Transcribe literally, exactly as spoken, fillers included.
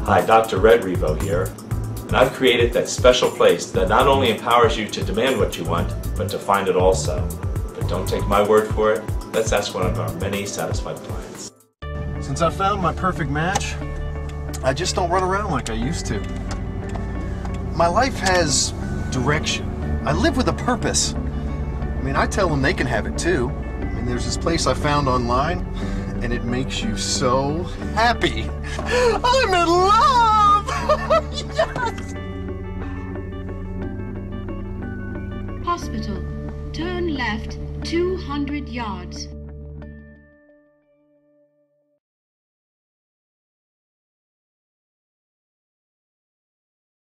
Hi, Doctor Retrevo here, and I've created that special place that not only empowers you to demand what you want, but to find it also. But don't take my word for it. Let's ask one of our many satisfied clients. Since I found my perfect match, I just don't run around like I used to. My life has direction. I live with a purpose. I mean, I tell them they can have it too. I mean, there's this place I found online, and it makes you so happy. I'm in love! Yes! Hospital. Turn left two hundred yards.